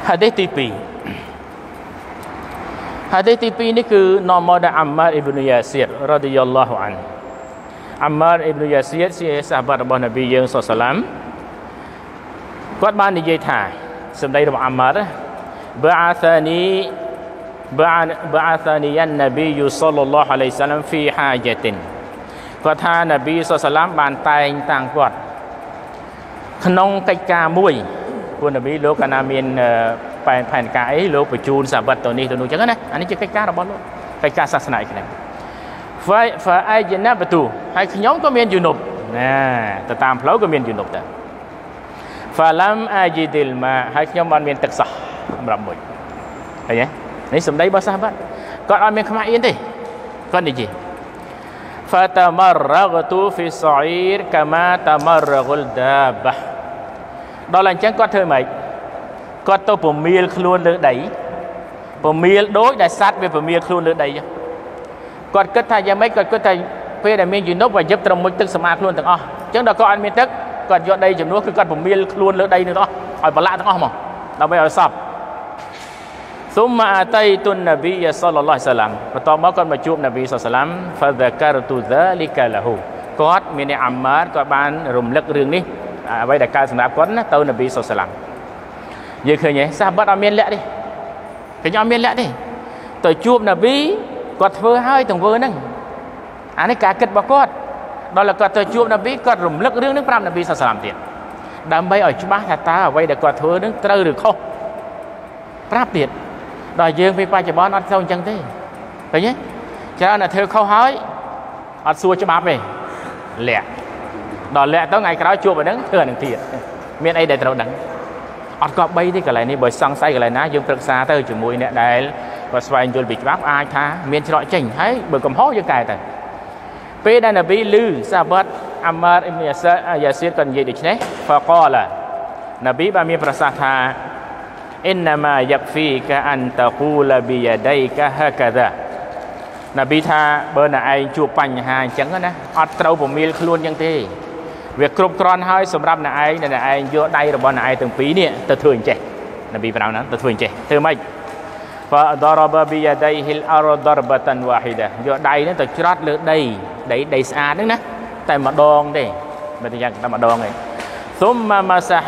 hadisទី2 hadisទី2នេះគឺនាំមកដោយ Ammar ibn Yasir radhiyallahu anhu Ammar ibn Yasir ជាសាហាបរបស់នប៊ីយើងសល្លឡាមគាត់បាននិយាយថាសម្ដីរបស់ Ammar ba'athani an-nabiy sallallahu alaihi wasallam fi hajatin គាត់ថានប៊ីសល្លឡាមបានតែងតាំងគាត់ក្នុងកិច្ចការមួយព្រោះនប៊ីលោកកាលណាមានផែនការអីលោកបញ្ជូនសាវ័តទៅនេះទៅនោះអញ្ចឹងណាអានេះជាកិច្ចការរបស់លោកកិច្ចការសាសនាហ្នឹងfa'ajnabtu ហើយខ្ញុំក៏មានយុនុបណាទៅតាមផ្លូវក៏មានយុនុបដែរ falam ajidil ma ហើយខ្ញុំបានមានទឹកសោះសម្រាប់មួយឃើញទេនេះសម្ដីរបស់សាហាបគាត់អត់មានខ្មាស់អៀនទេគាត់និយាយ fatamarragtu fi sa'ir kama tamarragul dabbah ដល់អញ្ចឹងគាត់ធ្វើម៉េចគាត់ទៅពមៀលខ្លួនលើដីពមៀលដូចដែលសត្វវាពមៀលខ្លួនលើដីគាត់គិតថាយ៉ាងម៉េចគាត់គិតថាពេលដែលមានយុនុបវាយឹបត្រមុជទឹកសម្អាតខ្លួនទាំងអស់អញ្ចឹងដល់គាត់អត់មានទឹកគាត់យកដីចំនួនគឺគាត់ពមៀលខ្លួនលើដីទាំងអស់ឲ្យប្រឡាក់ទាំងអស់មកដើម្បីឲ្យសពស៊ុមម៉ាអាតៃតុននប៊ីសល្លឡោះសាឡាំបន្ទាប់មកគាត់មកជួបនប៊ីសល្លឡាមហ្វាហ្សាការតុហ្សាលីកាឡាហ៊ូគាត់មានអាម៉ារគាត់បានរំលឹករឿងនេះអ្វីដែលកើតសម្រាប់គាត់ណាទៅនប៊ីសល្លឡាមយើងឃើញទេសាហាបអត់មានលក្ខទេឃើញអត់មានលក្ខទេទៅជួបនប៊ីគាត់ធ្វើហើយទាំងធ្វើហ្នឹងអានេះការគិតរបស់គាត់ដល់គាត់ទៅជួបនប៊ីគាត់រំលឹករឿងហ្នឹងប្រាប់នប៊ីសល្លឡាមទៀតដើម្បីឲ្យច្បាស់ថាតើអ្វីដែលគាត់ធ្វើហ្នឹងត្រូវឬខុសប្រាប់ទៀតដល់យើងពេលបច្ចុប្បន្នអត់ទៅអញ្ចឹងទេឃើញទេច្រើនតែធ្វើខុសហើយអត់សួរច្បាប់ទេលាក់ដល់លាក់ទៅថ្ងៃក្រោយជួបអាហ្នឹងធ្វើអាហ្នឹងទៀតមានអីដែលត្រូវដឹងអត់ក៏បីទេកន្លែងនេះបើសង្ស័យកន្លែងណាយើងប្រឹក្សាទៅជាមួយអ្នកដែលគាត់ស្វែងយល់ពីច្បាប់អាចថាមានច្រកចេញហើយបើកំហុសយើងកែទៅពេលដែលនប៊ីឮសាហាបអាម៉ារអ៊ីប៊ីយ៉ាស៊ីរគាត់និយាយដូចនេះហ្វាកាឡានប៊ីបានមានប្រសាសន៍ថាអ៊ីនណាម៉ាយ៉ាក់ហ្វីកាអានតាគូឡាប៊ីយ៉ាដៃកាហាកាដានប៊ីថាបើអ្នកឯងជួបបញ្ហាអញ្ចឹងណាអត់ត្រូវពមៀលខ្លួនអញ្ចឹងទេវាគ្រប់គ្រាន់ហើយសម្រាប់អ្នកឯងដែលអ្នកឯងយកដៃរបស់អ្នកឯងទាំងពីរនេះទៅធ្វើអញ្ចេះនប៊ីប្រាប់ណាទៅធ្វើអញ្ចេះធ្វើម៉េច فضرب بيديه الارض ضربة واحدة យកដៃហ្នឹងទៅច្រត់លើដីស្អាតហ្នឹងណាតែម្ដងទេមិនតែយ៉ាងតែម្ដងទេ ثم مسح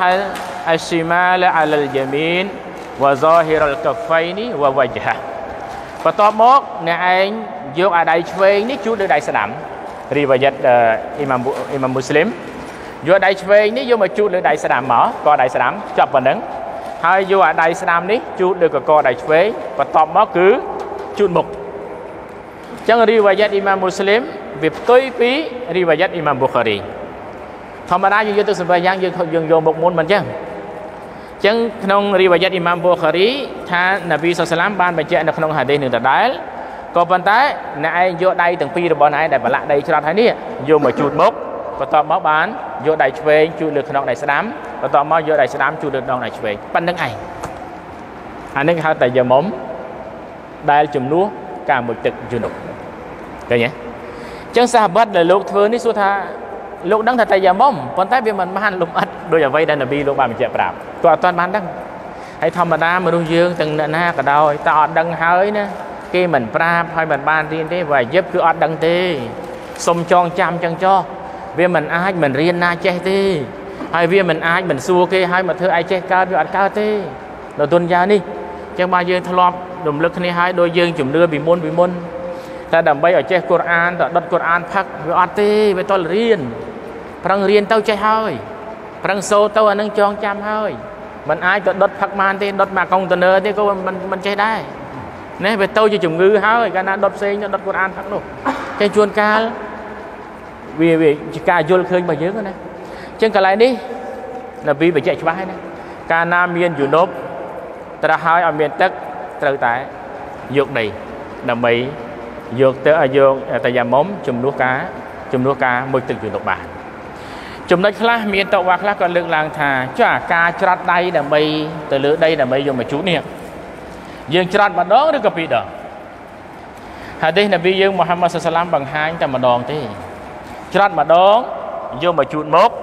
الشمال على اليمين وظاهر الكفين ووجهه បន្ទាប់មកអ្នកឯងយកអាដៃឆ្វេងនេះជូតលើដៃស្ដាំរីវ៉ាយ៉ាត់អ៊ីម៉ាមមូស្លីមយកដៃឆ្វេងនេះយកមកជូតលើដៃស្ដាំមកក៏ដៃស្ដាំចាប់ប៉ុណ្ណឹងហើយយកអាដៃស្ដាំនេះជូតលើកកដៃឆ្វេងបន្ទាប់មកគឺជូតមុខអញ្ចឹងរីវ៉ាយ៉ាត់អ៊ីម៉ាមមូស្លីមវាផ្ទុយពីរីវ៉ាយ៉ាត់អ៊ីម៉ាមប៊ូខារីធម្មតាយើងយកទៅសម្រាប់យ៉ាងយើងយកមុខមុនមិនអញ្ចឹងក្នុងរីវ៉ាយ៉ាត់អ៊ីម៉ាមប៊ូខារីថានប៊ីសល្លឡាមបានបញ្ជាក់នៅក្នុងហាឌីសនឹងដដែលក៏ប៉ុន្តែអ្នកឯងយកដៃទាំងពីររបស់អ្នកឯងដែលប្រឡាក់ដីច្រត់ហើយនេះយកមកជូតមុខបន្ទាប់មកបានយកដៃឆ្វេងជូតលើខ្នងដៃស្ដាំបន្ទាប់មកយកដៃស្ដាំជូតលើខ្នងដៃឆ្វេងប៉ុណ្្នឹងឯងអានេះហៅតែយ៉ាមុំដែលជំនួសការមុជទឹកយុនុបឃើញទេអញ្ចឹងសាហាបដែលលោកធ្វើនេះសួរថាលោកដឹងថាតែយ៉ាមុំប៉ុន្តែវាមិនបានលំអិតដោយអ្វីដែលនប៊ីលោកបានបញ្ជាក់ប្រាប់គាត់អត់ទាន់បានដឹងហើយធម្មតាមនុស្សយើងទាំងអ្នកណាក៏ដោយតែអត់ដឹងហើយណាគេមិនប្រាប់ហើយមិនបានរៀនទេវាយឹបគឺអត់ដឹងទេសុំចងចាំចឹងចោះវាមិនអាចមិនរៀនណាចេះទេហើយវាមិនអាចមិនសួរគេហើយមកធ្វើឲ្យចេះកើតវាអត់កើតទេនៅទុនយ៉ានេះចឹងបើយើងធ្លាប់រំលឹកគ្នាហើយដោយយើងជំនឿពីមុនតែដើម្បីឲ្យចេះកូរ៉ានទៅដុតកូរ៉ានផឹកវាអត់ទេវាតលរៀនប្រឹងរៀនទៅចេះហើយប្រឹងសូទៅអានឹងចងចាំហើយមិនអាចទៅដុតផឹកបានទេដុតមកកុងតឺន័រទេក៏មិនចេះដែរនេះវាទៅជាជំងឺហើយកាលណាដុតផ្សេងដុតកូរ៉ានផឹកនោះចេះជួនកាលវាជាការយល់ឃើញរបស់យើងណាអញ្ចឹងកន្លែងនេះនប៊ីបញ្ជាក់ច្បាស់ហើយណាកាលណាមានយុនុបត្រាស់ហើយឲ្យមានទឹកត្រូវតែយកដីដើម្បីយកទៅយកតាយ៉ាមុំជំនួសការមុជទឹកយុនុបបានចំណុចខ្លះមានតវ៉ាខ្លះក៏លើកឡើងថាចុះអាការច្រត់ដៃដើម្បីទៅលើដីដើម្បីយកមកជូតនេះយើងច្រត់ម្ដងឬក៏ពីរដងហាឌីសនប៊ីយើងមូហាម៉ាត់សល្លឡាមបង្ហាញតែម្ដងទេច្រត់ម្ដងយកមកជូតមុខ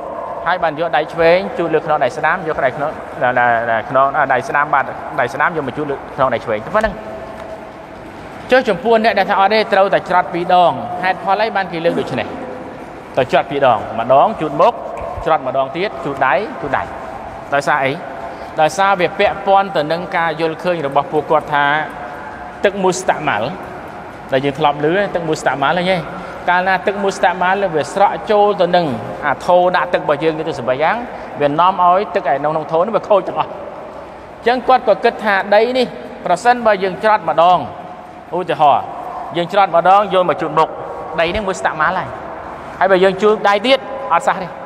hai bàn vô đại chuối chụp lực nó đại sám vô cái đại nó là nó đại sám bàn đại sám vô mà chụp lực nó đại chuối cái năng chơi chủng buôn này đại thọ ở đây trâu tại chọt bị đòn hai pho lấy ban kỳ lương được chứ này tại chọt bị đòn mà đón chụp mốc chọt mà đòn tiết chụp đáy tại sao ấy tại sao việc bẹ pon từ nâng ca vô khơi rồi bọc buộc quạt thà tức mustamal là những lọp lưới tức mustamal là nhé ca na tức mustamal là về sọ trâu từ nâng thô đã tức bao dương như tôi sử bài giáng về nom ói tức cái nông thôn nó về khôi chẳng chẳng quát của kết hạ đây đi và sân bao dương chọt mà đòn ôi trời họ dương chọt mà đòn vô mà chụp mục đây nó mustamal này hay bây giờ chưa đai tiết ở xa đi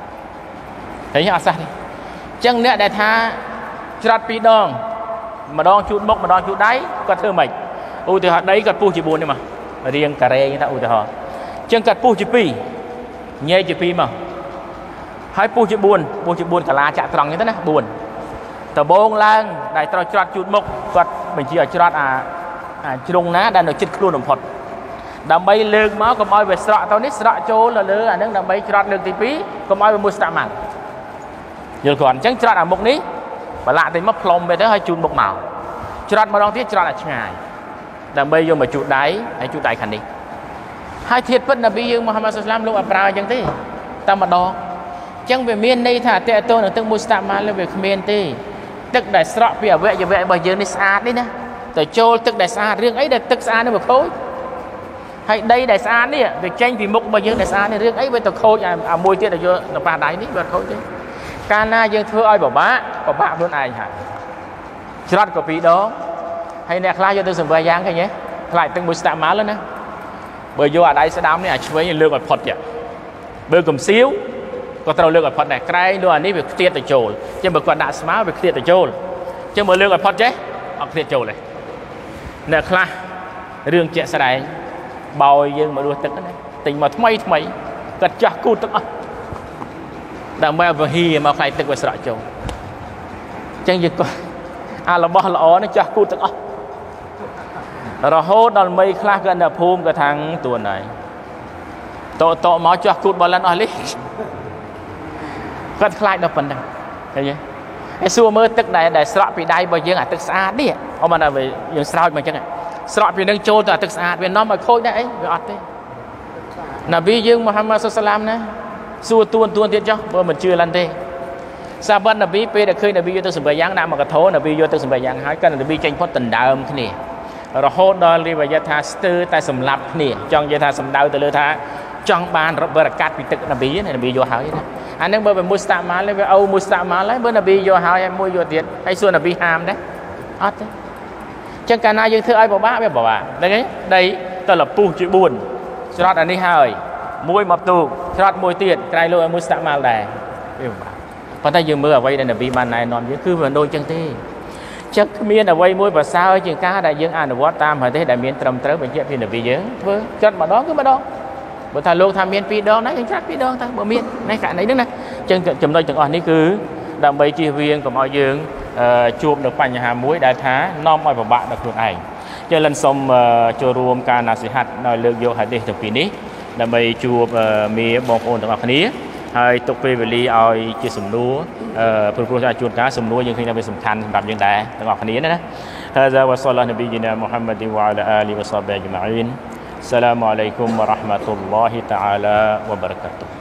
thấy nhá ở xa đi chẳng nè đại tha chặt pi đòn mà đòn chút bốc mà đòn chút đáy có thơ mày ôi thì họ đấy cắt pu chỉ buồn đi mà riêng cà rê như ta ôi thì họ chẳng cắt pu chỉ pi nhẹ chỉ pi mà hai pu chỉ buồn cả lá chạ tròn như thế này buồn tờ bông lang đại tao chặt chút bốc quạt mình chỉ ở chặt chung ná đang được chích luôn đồng phật đầm bay lương máu còn ai về sọ tao nít sọ chỗ là lứa nước đầm bay chặt lương tí pí còn ai về mua sạ mặn giờ còn chẳng chặt ở một ní và lại thì mất plom về đó hơi chun một màu chặt mà đong tiết chặt là ngày đầm bay vô mà chuột đáy hay chuột đáy khẩn đi hai thiệt vẫn là bây giờ Muhammad Sallam lúc Abra chẳng thế ta mà đo chẳng về miền đây thà tệ tôi là từng mua sạ mặn lên về miền tây tức đại sọ bây giờ vậy bây giờ đi xa đi nè tại chỗ tức đại xa riêng ấy là tức xa nó một khối hay đây đại xa đi việc tranh thì mục bao nhiêu đại xa này riêng ấy với tờ khôi môi tiết là vô là ba đáy ní vật khối chứ cana dương thưa ơi bảo bạ luôn ai hả chót của vị đó hay nè khai cho tôi sừng vai giang cái nhé lại từng một sạ má lên nè bởi vô ở đây sẽ đám này với lương ở phật vậy bơi cầm xíu có tàu lương ở phật này cái luôn này việc tiết ở chỗ chứ mà còn đã smart việc tiết ở chỗ chứ mà lương ở phật chứ ở tiết chỗ này nè khai riêng chuyện sau này bòi dương mà đua tức này tình mà thay cật chặt cút tức đam mê và hi mà phải tức về sợi châu chẳng gì coi là bao là nó chặt cút tức rồi hốt đòn mây khai gần là phum cái thằng tuần này tổ máu chặt cút bao lần ở lý cất khai đập phần này thấy chưa cái xua mơ tức này để sợi bị đai bao nhiêu tức xa đi ông mà là về những sao mà chẳng này sọt vì nâng trôi từ tức sạch vì nó mà khôi đấy vì ọt đấy Nabi dương Muhammad Sallam nè xua tuôn tiết cho bởi mình chưa lần thế sao bên Nabi pe đã khơi Nabi vô tới sự bài giảng nào mà cả thố Nabi vô tới sự bài giảng hai cái Nabi tranh phát tình đạo cái này rồi hốt đó đi vào gia tha tư tại sầm lập này trong gia tha sầm đau từ lơ tha trong ban rồi bờ cát bị tức Nabi này Nabi vô hỏi đó anh đang bờ về Mustama lấy về Âu Mustama lấy bờ Nabi vô hỏi em mua vô tiền hay xua Nabi ham đấy ọt đấy chẳng cả na dương thưa ai bảo bà đấy đây tôi là pu chữ buồn chót anh đi hơi môi mập tù chót môi tiền cái lôi môi sạ mal đè còn ta dương mưa ở đây là vì màn này nón với cứ vừa đôi chân tê chắc miên ở đây môi và sao chừng cá đại dương ăn được quá tam hỏi thế đại miên trầm tới bệnh viện thì là vì dương thôi chót mà đó cứ mà đó bữa thà lô tham miên pi đó nãy chắc pi đó ta bữa miên này cả này nữa nè chân chấm đôi chừng onនេះគឺដើម្បីជៀសវាងកុំឲ្យយើងជួបនៅបញ្ហាមួយដែលថានាំឲ្យពិបាកដល់ខ្លួនឯងចឹងលិនសូមចូលរួមការណាសិហាត់នៅលើកយកហាឌីសទាំងពីរនេះដើម្បីជួបមេបងប្អូនទាំងអស់គ្នាហើយទុកពេលវេលាឲ្យជាសំណួរព្រោះថាជួនកាលសំណួរយើងឃើញថាវាសំខាន់សម្រាប់យើងដែរទាំងអស់គ្នាណាهذا وصلى الله نبينا محمد وعلى آله وصحبه أجمعين السلام عليكم ورحمة الله تعالى وبركاته